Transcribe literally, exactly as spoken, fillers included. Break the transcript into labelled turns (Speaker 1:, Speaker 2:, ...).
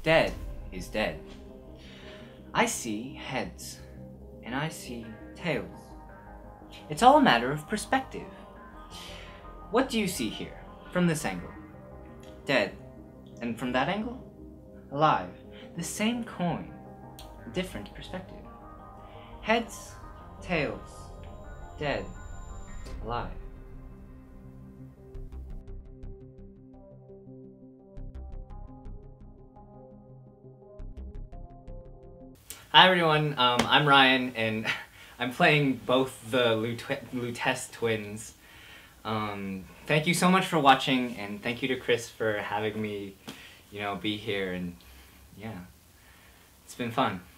Speaker 1: Dead is dead. I see heads, and I see tails. It's all a matter of perspective. What do you see here, from this angle? Dead. And from that angle? Alive. The same coin, different perspective. Heads, tails, dead, alive. Hi everyone, um, I'm Ryan, and I'm playing both the Lutece twins. Um, thank you so much for watching, and thank you to Chris for having me, you know, be here, and yeah, it's been fun.